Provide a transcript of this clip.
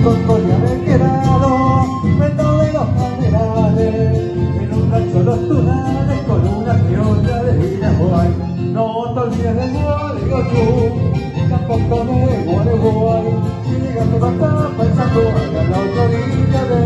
Concordia del Quedado, Vento de los Cardenales, en un rancho los tunales con una criolla de Iraguay. No te olvides de Gualeguaychú, tampoco de Gualeguay, si llegas a Baja, pensando a la otra orilla de